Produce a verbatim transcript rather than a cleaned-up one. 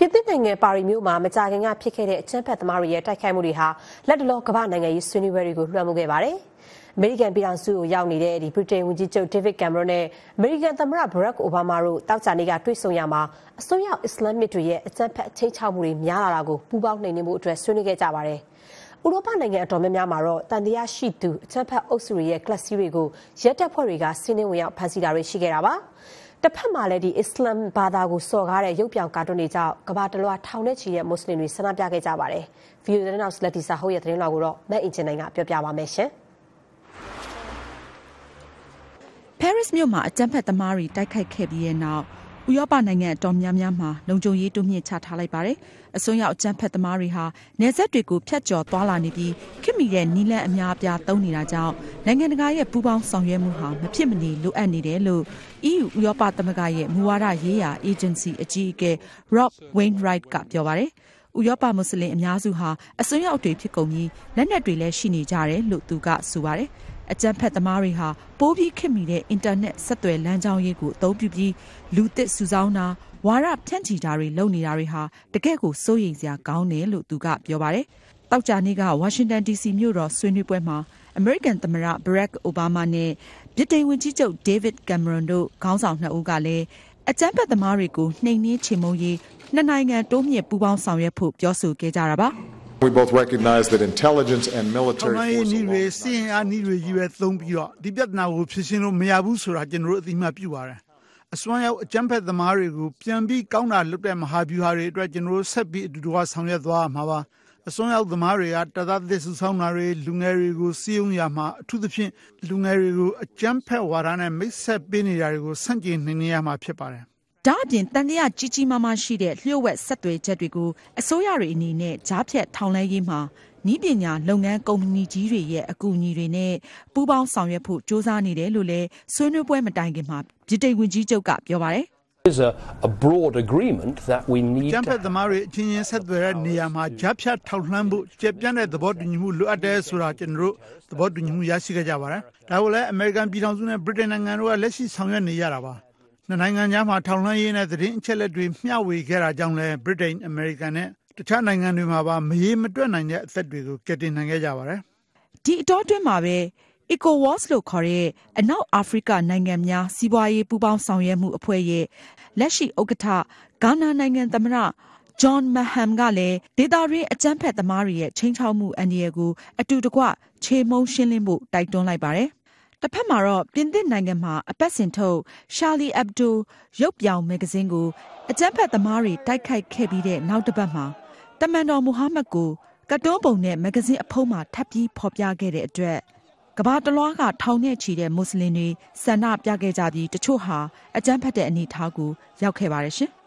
ပြည်သစ်နိုင်ငံပါရီမြို့မှာမကြာခင်ကဖြစ်ခဲ့တဲ့အကြမ်းဖက်သမားတွေရဲ့တိုက်ခိုက်မှုတွေဟာလက်တလောကမ္ဘာနိုင်ငံရေးဆွေးနွေးပွဲတွေကိုလွှမ်းမိုးခဲ့ပါတယ်။အမေရိကန်ပြည်ထောင်စုကိုရောက်နေတဲ့ဒီဗြိတိန်ဝန်ကြီးချုပ်ဒေးဗစ်ကင်မရွန်နဲ့အမေရိကန်သမ္မတဘရက်အိုဘားမားတို့တောက်ကြနေကတွေ့ဆုံရမှာအစိုးရအစ္စလာမစ်တွေရဲ့အကြမ်းဖက်အချိတ်ချမှုတွေများလာတာကိုပူးပေါင်းနှိမ်နင်းမှုအတွက်ဆွေးနွေးခဲ့ကြပါတယ်။ဥရောပနိုင်ငံအတော်များများမှာတော့တန်တရားရှိသူအကြမ်းဖက်အုပ်စုတွေရဲ့ကလပ်စီတွေကိုရဲတပ်ဖွဲ့တွေကစီးနှင်းဝင်ရောက်ဖမ်းဆီးတာတွေရှိခဲ့တာပါ။တစ်ဖက်မှာလည်းဒီအစ္စလာမ်ဘာသာကိုစော်ကားတဲ့ရုပ်ပြောင်ကာတွန်းတွေကြောင့်ကမ္ဘာတလွှာထောင်နဲ့ချီတဲ့မွတ်စလင်တွေဆန္ဒပြခဲ့ကြပါတယ်။ ဗီအိုအေသတင်းထောက်လက်တီစာဟုတ်ရဲ့သတင်းတော်ကိုတော့မတ်အင်ဂျင်နိုင်ကပြောပြပါမယ်ရှင်။ Paris မြို့မှာအကြမ်းဖက်သမားတွေတိုက်ခိုက်ခဲ့ပြီးတဲ့နောက်ဥရောပနိုင်ငံအတော်များများမှာလုံခြုံရေးတိုးမြှင့်ချထားလိုက်ပါတယ်။အစွန်းရောက်အကြမ်းဖက်သမားတွေဟာနယ်စပ်တွေကိုဖျက်ကျော်သွားလာနေပြီးခေတ်မီတဲ့နည်းလမ်းအများအပြားသုံးနေတာကြောင့်နိုင်ငံတကာရဲ့ပူးပေါင်းဆောင်ရွက်မှုဟာမဖြစ်မနေလိုအပ်နေတယ်လို့ အီးယူ ဥရောပသမဂ္ဂရဲ့မူဝါဒရေးရာအေဂျင်စီအကြီးအကဲ Rob Wainwright ကပြောပါတယ်။ဥရောပမွတ်စလင်အများစုဟာအစွန်းရောက်တွေဖြစ်ကုန်ပြီးလက်နက်တွေလည်းရှိနေကြတယ်လို့သူကဆိုပါတယ်။အကြမ်းဖက်သမားတွေဟာပိုးပြီးခေတ်မီတဲ့အင်တာနက်ဆက်သွယ်လမ်းကြောင်းရေးကိုအသုံးပြုပြီးလူသစ်စုဆောင်းတာဝါဒဖြန့်ချီတာတွေလုပ်နေတာတွေဟာတကယ့်ကိုစိုးရိမ်စရာကောင်းတယ်လို့သူကပြောပါတယ်။တောက်ကြနေ့ကဝါရှင်တန်ဒီစီမြို့တော်ဆွေးနွေးပွဲမှာအမေရိကန်သမ္မတဘရက်အိုဘားမားနဲ့ဗြိတိန်ဝန်ကြီးချုပ်ဒေးဗစ်ကင်မရွန်တို့ခေါင်းဆောင်နှစ်ဦးကလည်းအကြမ်းဖက်သမားတွေကိုနှိမ်နင်းချေမှုန်းရေးနှစ်နိုင်ငံတိုးမြင့်ပူးပေါင်းဆောင်ရွက်ဖို့ပြောဆိုခဲ့ကြတာပါ We both recognize that intelligence and military forces တွေစီရင်အားနည်းတွေကြီးပဲသုံးပြီးတော့ဒီပြဿနာကိုဖြေရှင်းလို့မရဘူးဆိုတာကျွန်တော်တို့အသိမှတ်ပြုပါတယ်။အစွမ်းရောက်အကြမ်းဖက်သမားတွေကိုပြန်ပြီးကောင်းတာလုပ်တဲ့မဟာဗျူဟာတွေအတွက်ကျွန်တော်တို့ဆက်ပြီးအတူတူဆောင်ရွက်သွားမှာပါ။အစွမ်းရောက်သမားတွေကတသက်သစ်စုဆောင်းတာတွေလူငယ်တွေကိုစီးရုံးရမှာအထူးသဖြင့်လူငယ်တွေကိုအကြမ်းဖက်ဝါဒနဲ့မိတ်ဆက်ပေးနေတာတွေကိုဆန့်ကျင်နှိမ်နင်းရမှာဖြစ်ပါတယ်။ဒါအပြင်တန်တရားကြီးကြီးမားမားရှိတဲ့လျှို့ဝှက်ဆက်သွယ်ချက်တွေကိုအစိုးရတွေအနေနဲ့ကြားဖြတ်ထောင်လှမ်းရေးမှာနည်းပညာလုပ်ငန်းကုမ္ပဏီကြီးတွေရဲ့အကူအညီတွေနဲ့ပူးပေါင်းဆောင်ရွက်ဖို့ကြိုးစားနေတယ်လို့လည်းဆွေးနွေးပွဲမတိုင်ခင်မှာဗြိတိန်ဝန်ကြီးချုပ်ကပြောပါတယ်။ There's a, a broad agreement that we need ကျန်းဖက်သမားတွေအချင်းချင်းဆက်သွယ်တဲ့နေရာမှာကြားဖြတ်ထောက်လှမ်းဖို့ကျပြန့်တဲ့သဘောတူညီမှုလိုအပ်တယ်ဆိုတာကျွန်တော်တို့သဘောတူညီမှုရရှိခဲ့ကြပါတယ်။ဒါကိုလည်းအမေရိကန်ပြည်ထောင်စုနဲ့ဗြိတိန်နိုင်ငံတို့ကလက်ရှိဆောင်ရွက်နေရတာပါ။နှစ်နိုင်ငံကြားမှာထောင်လှမ်းရေးနဲ့သတင်းအချက်လက်တွေမျှဝေခဲ့တာကြောင့်လည်းဗြိတိန်အမေရိကန်နဲ့တခြားနိုင်ငံတွေမှာပါမရေမတွက်နိုင်တဲ့အသက်တွေကိုကယ်တင်နိုင်ခဲ့ကြပါတယ်။ဒီအတောအတွင်းမှာပဲ ECOWAS လို့ခေါ်တဲ့အနောက်အာဖရိကနိုင်ငံများစီးပွားရေးပူးပေါင်းဆောင်ရွက်မှုအဖွဲ့ရဲ့လက်ရှိဥက္ကဋ္ဌဂါနာနိုင်ငံသမ္မတဂျွန်မဟမ်ကလည်းဒေသတွင်းအကြမ်းဖက်သမားတွေရဲ့ချိန်ချောက်မှုအန္တရာယ်ကိုအတူတကွချေမှုန်းရှင်းလင်းဖို့တိုက်တွန်းလိုက်ပါတယ်။တစ်ဖက်မှာတော့ပြင်သစ်နိုင်ငံမှာအပတ်စဉ်ထုတ် Charlie Hebdo ရုပ်ပြောင်မဂ္ဂဇင်းကိုအကြမ်းဖက်သမားတွေတိုက်ခိုက်ခဲ့ပြီးတဲ့နောက်တစ်ပတ်မှာတမန်တော်မူဟာမက်ကိုကတ်တုံးပုံနဲ့မဂ္ဂဇင်းအဖုံးမှာထပ်ပြီးဖော်ပြခဲ့တဲ့အတွက်ကမ္ဘာတလွှားကထောင်နဲ့ချီတဲ့မွတ်စလင်တွေဆန္ဒပြခဲ့ကြပြီးတချို့ဟာအကြမ်းဖက်တဲ့အနေအထားကိုရောက်ခဲ့ပါတယ်ရှင်။